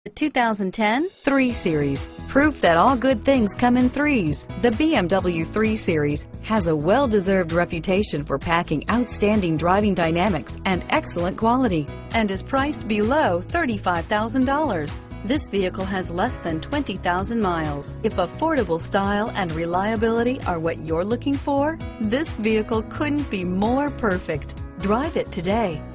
The 2010 3 Series. Proof that all good things come in threes. The BMW 3 Series has a well-deserved reputation for packing outstanding driving dynamics and excellent quality, and is priced below $35,000. This vehicle has less than 20,000 miles. If affordable style and reliability are what you're looking for, this vehicle couldn't be more perfect. Drive it today.